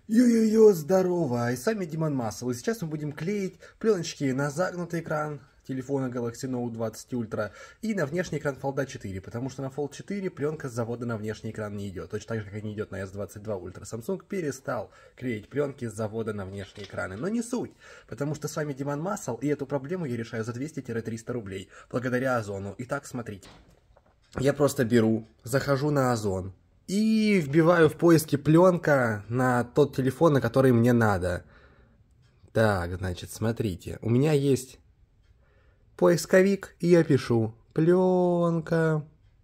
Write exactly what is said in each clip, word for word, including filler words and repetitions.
Йо-йо-йо, здорово! И с вами Димон Массел. И сейчас мы будем клеить пленочки на загнутый экран телефона Galaxy Note двадцать Ultra и на внешний экран Fold четыре, потому что на Fold четыре пленка с завода на внешний экран не идет. Точно так же, как и не идет на эс двадцать два Ultra. Samsung перестал клеить пленки с завода на внешние экраны. Но не суть, потому что с вами Димон Массел, и эту проблему я решаю за двести-триста рублей, благодаря Озону. Итак, смотрите. Я просто беру, захожу на Озон и вбиваю в поиске пленка на тот телефон, на который мне надо. Так, значит, смотрите. У меня есть поисковик, и я пишу пленка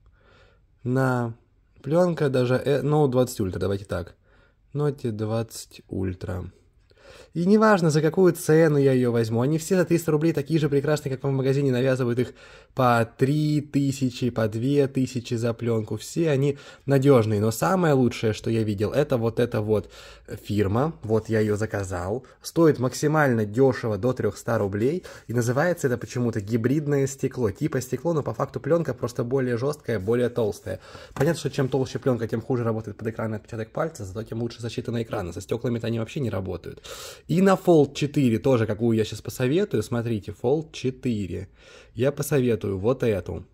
на... Пленка даже... Note двадцать Ultra, давайте так. Note двадцать Ultra. И неважно, за какую цену я ее возьму. Они все за триста рублей такие же прекрасные, как в магазине, навязывают их по три тысячи, по две тысячи за пленку. Все они надежные. Но самое лучшее, что я видел, это вот эта вот фирма. Вот я ее заказал. Стоит максимально дешево, до триста рублей. И называется это почему-то гибридное стекло. Типа стекло, но по факту пленка просто более жесткая, более толстая. Понятно, что чем толще пленка, тем хуже работает подэкранный отпечаток пальца, зато тем лучше защита на экране. Со стеклами-то они вообще не работают. И на Fold четыре тоже, какую я сейчас посоветую, смотрите, Fold четыре. Я посоветую вот эту.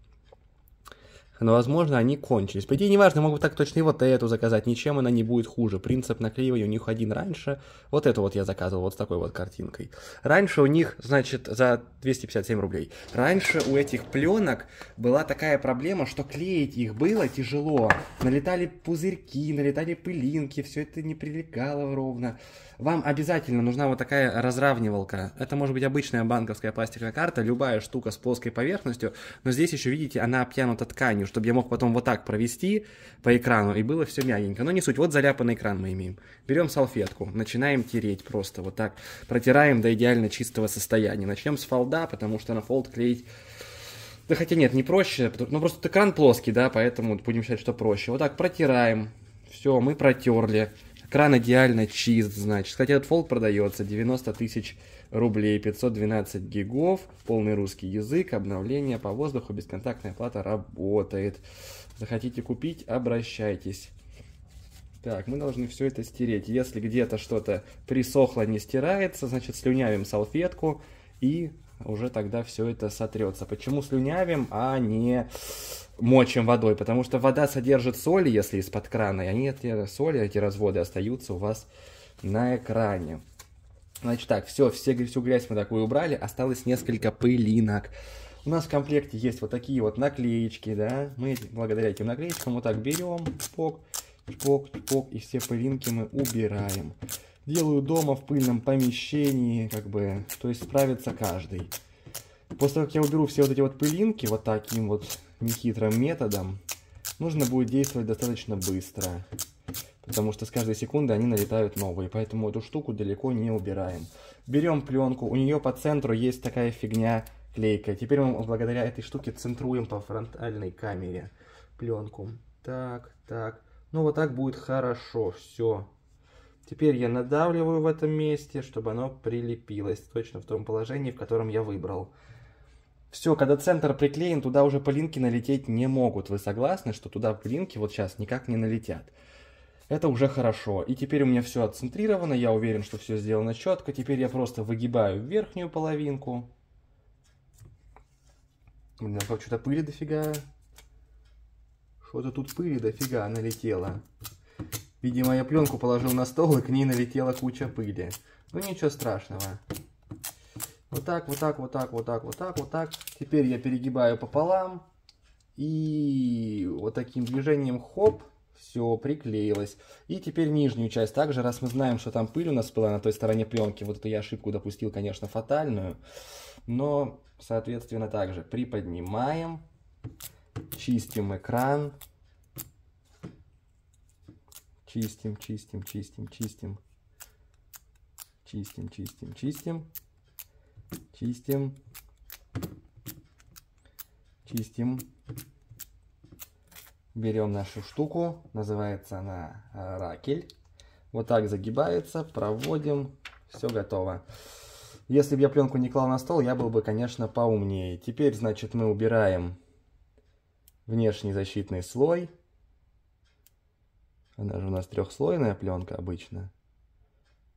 Но, возможно, они кончились. По идее, неважно, могу так точно и вот эту заказать, ничем она не будет хуже. Принцип наклеивания у них один раньше. Вот эту вот я заказывал, вот с такой вот картинкой. Раньше у них, значит, за двести пятьдесят семь рублей. Раньше у этих пленок была такая проблема, что клеить их было тяжело. Налетали пузырьки, налетали пылинки, все это не прилегало ровно. Вам обязательно нужна вот такая разравнивалка. Это может быть обычная банковская пластиковая карта, любая штука с плоской поверхностью, но здесь еще, видите, она обтянута тканью, чтобы я мог потом вот так провести по экрану, и было все мягенько. Но не суть, вот заляпанный экран мы имеем. Берем салфетку, начинаем тереть просто вот так, протираем до идеально чистого состояния. Начнем с фолда, потому что на фолд клеить... Да хотя нет, не проще, ну просто экран плоский, да, поэтому будем считать, что проще. Вот так протираем, все, мы протерли. Экран идеально чист, значит. Кстати, этот фолд продается девяносто тысяч рублей, пятьсот двенадцать гигов, полный русский язык, обновление по воздуху, бесконтактная оплата работает. Захотите купить, обращайтесь. Так, мы должны все это стереть. Если где-то что-то присохло, не стирается, значит, слюнявим салфетку и уже тогда все это сотрется. Почему слюнявим, а не мочим водой? Потому что вода содержит соли, если из-под крана, и они, эти соли, эти разводы остаются у вас на экране. Значит так, все, все, всю грязь мы такую убрали, осталось несколько пылинок. У нас в комплекте есть вот такие вот наклеечки, да, мы благодаря этим наклеечкам вот так берем, чпок, чпок, чпок, и все пылинки мы убираем. Делаю дома в пыльном помещении, как бы, то есть справится каждый. После того, как я уберу все вот эти вот пылинки вот таким вот нехитрым методом, нужно будет действовать достаточно быстро. Потому что с каждой секунды они налетают новые, поэтому эту штуку далеко не убираем. Берем пленку, у нее по центру есть такая фигня, клейка. Теперь мы благодаря этой штуке центруем по фронтальной камере пленку. Так, так. Ну вот так будет хорошо, все. Теперь я надавливаю в этом месте, чтобы оно прилепилось точно в том положении, в котором я выбрал. Все, когда центр приклеен, туда уже пылинки налететь не могут. Вы согласны, что туда пылинки вот сейчас никак не налетят? Это уже хорошо. И теперь у меня все отцентрировано, я уверен, что все сделано четко. Теперь я просто выгибаю верхнюю половинку. Блин, что-то пыли дофига. Что-то тут пыли дофига налетело. Видимо, я пленку положил на стол, и к ней налетела куча пыли. Ну ничего страшного. Вот так, вот так, вот так, вот так, вот так, вот так. Теперь я перегибаю пополам. И вот таким движением хоп, все приклеилось. И теперь нижнюю часть также, раз мы знаем, что там пыль у нас была на той стороне пленки. Вот эту я ошибку допустил, конечно, фатальную. Но, соответственно, также приподнимаем. Чистим экран. Чистим, чистим, чистим, чистим. Чистим, чистим, чистим. Чистим. Чистим. Берем нашу штуку. Называется она ракель. Вот так загибается. Проводим. Все готово. Если бы я пленку не клал на стол, я был бы, конечно, поумнее. Теперь, значит, мы убираем внешний защитный слой. Она же у нас трехслойная пленка обычно.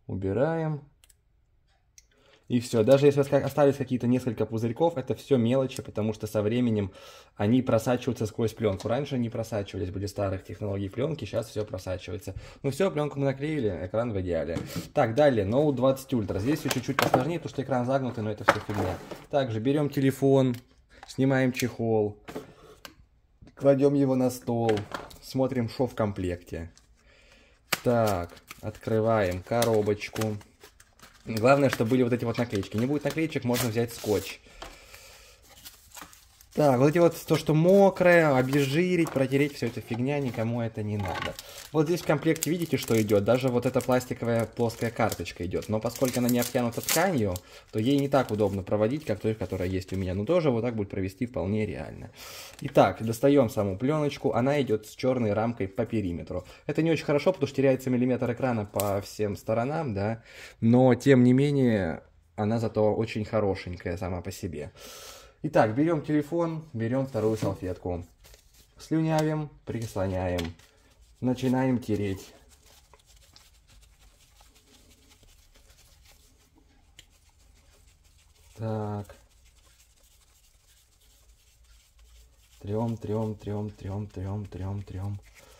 Убираем. И все. Даже если остались какие-то несколько пузырьков, это все мелочи, потому что со временем они просачиваются сквозь пленку. Раньше они просачивались, были старых технологий пленки, сейчас все просачивается. Ну все, пленку мы наклеили, экран в идеале. Так, далее, ноут двадцать ультра. Здесь все чуть-чуть посложнее, потому что экран загнутый, но это все фигня. Также берем телефон, снимаем чехол, кладем его на стол, смотрим, что в комплекте. Так, открываем коробочку. Главное, чтобы были вот эти вот наклеечки. Не будет наклеечек, можно взять скотч. Так, вот эти вот, то, что мокрое, обезжирить, протереть, все это фигня, никому это не надо. Вот здесь в комплекте видите, что идет? Даже вот эта пластиковая плоская карточка идет. Но поскольку она не обтянута тканью, то ей не так удобно проводить, как той, которая есть у меня. Но тоже вот так будет провести вполне реально. Итак, достаем саму пленочку. Она идет с черной рамкой по периметру. Это не очень хорошо, потому что теряется миллиметр экрана по всем сторонам, да. Но, тем не менее, она зато очень хорошенькая сама по себе. Итак, берем телефон, берем вторую салфетку, слюнявим, прислоняем, начинаем тереть. Так. Трем, трем, трем, трем, трем, трем, трем.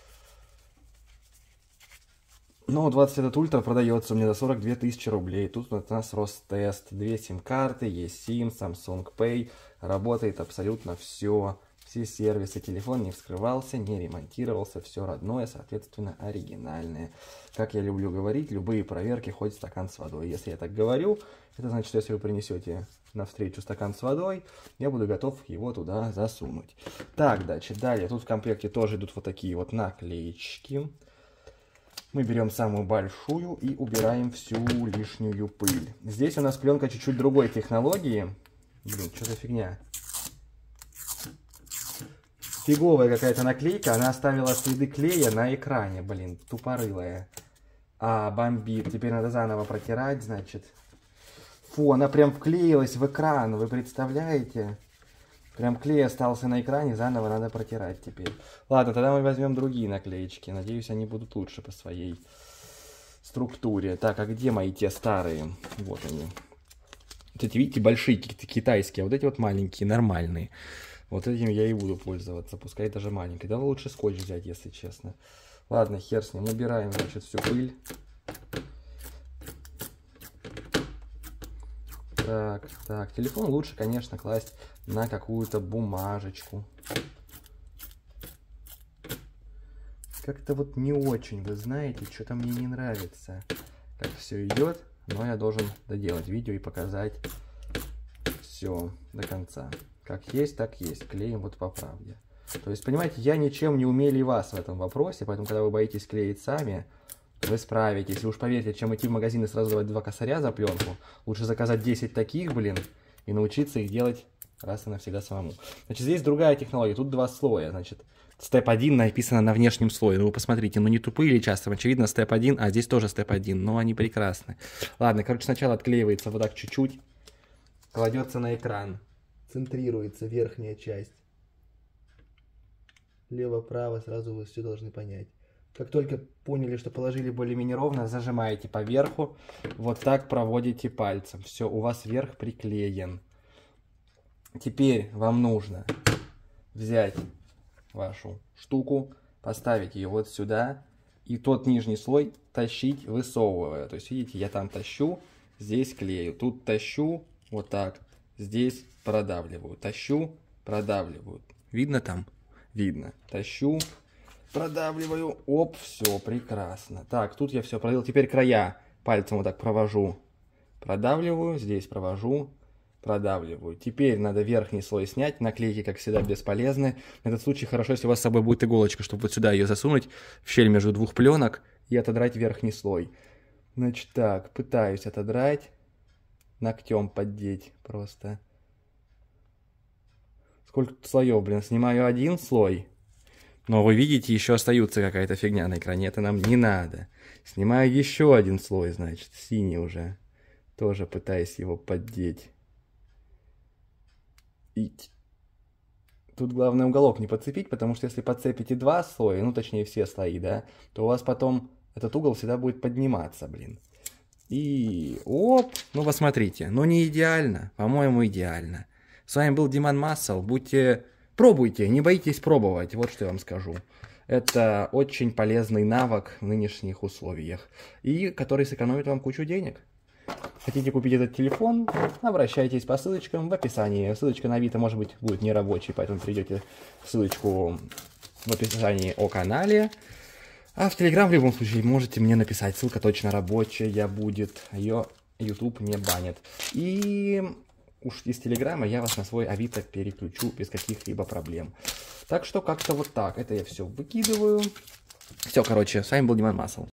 Ну, двадцать этот ультра продается у меня за сорок две тысячи рублей. Тут у нас Ростест, две сим-карты, есть сим, Samsung Pay. Работает абсолютно все. Все сервисы, телефон не вскрывался, не ремонтировался, все родное, соответственно, оригинальное. Как я люблю говорить, любые проверки хоть стакан с водой. Если я так говорю, это значит, что если вы принесете навстречу стакан с водой, я буду готов его туда засунуть. Так, дальше, далее, тут в комплекте тоже идут вот такие вот наклеечки. Мы берем самую большую и убираем всю лишнюю пыль. Здесь у нас пленка чуть-чуть другой технологии. Блин, что за фигня? Фиговая какая-то наклейка. Она оставила следы клея на экране. Блин, тупорылая. А, бомбит. Теперь надо заново протирать, значит. Фу, она прям вклеилась в экран. Вы представляете? Прям клей остался на экране, заново надо протирать теперь. Ладно, тогда мы возьмем другие наклеечки. Надеюсь, они будут лучше по своей структуре. Так, а где мои те старые? Вот они. Вот эти, видите, большие какие-то китайские, а вот эти вот маленькие, нормальные. Вот этим я и буду пользоваться, пускай даже маленький. Да лучше скотч взять, если честно. Ладно, хер с ним. Набираем, значит, всю пыль. Так, так, телефон лучше, конечно, класть на какую-то бумажечку. Как-то вот не очень, вы знаете, что-то мне не нравится, как все идет, но я должен доделать видео и показать все до конца. Как есть, так есть, клеим вот по правде. То есть, понимаете, я ничем не умелее вас в этом вопросе, поэтому, когда вы боитесь клеить сами, вы справитесь. Вы уж поверьте, чем идти в магазин и сразу давать два косаря за пленку, лучше заказать десять таких, блин, и научиться их делать раз и навсегда самому. Значит, здесь другая технология, тут два слоя, значит, степ один написано на внешнем слое. Ну, вы посмотрите, ну не тупые ли часто, очевидно, степ один, а здесь тоже степ один, но они прекрасны. Ладно, короче, сначала отклеивается вот так чуть-чуть, кладется на экран, центрируется верхняя часть. Лево-право, сразу вы все должны понять. Как только поняли, что положили более-менее ровно, зажимаете поверху, вот так проводите пальцем. Все, у вас верх приклеен. Теперь вам нужно взять вашу штуку, поставить ее вот сюда, и тот нижний слой тащить, высовывая. То есть, видите, я там тащу, здесь клею, тут тащу, вот так, здесь продавливаю, тащу, продавливаю. Видно там? Видно. Тащу, продавливаю, оп, все, прекрасно. Так, тут я все проделал. Теперь края пальцем вот так провожу, продавливаю, здесь провожу, продавливаю. Теперь надо верхний слой снять. Наклейки, как всегда, бесполезны. В этот случай хорошо, если у вас с собой будет иголочка, чтобы вот сюда ее засунуть в щель между двух пленок и отодрать верхний слой. Значит так, пытаюсь отодрать, ногтем поддеть просто. Сколько тут слоев, блин, снимаю один слой. Но вы видите, еще остается какая-то фигня на экране. Это нам не надо. Снимаю еще один слой, значит, синий уже. Тоже пытаюсь его поддеть. И тут главное уголок не подцепить, потому что если подцепите два слоя, ну точнее все слои, да, то у вас потом этот угол всегда будет подниматься, блин. И оп, ну посмотрите, ну не идеально, по-моему идеально. С вами был Диман Массел, будьте, пробуйте, не боитесь пробовать, вот что я вам скажу. Это очень полезный навык в нынешних условиях, и который сэкономит вам кучу денег. Хотите купить этот телефон, обращайтесь по ссылочкам в описании. Ссылочка на Авито, может быть, будет не рабочей, поэтому перейдете ссылочку в описании о канале. А в Телеграм в любом случае можете мне написать, ссылка точно рабочая будет, ее YouTube не банит. И уж из Телеграма я вас на свой Авито переключу без каких-либо проблем. Так что как-то вот так, это я все выкидываю. Все, короче, с вами был Диман Массел.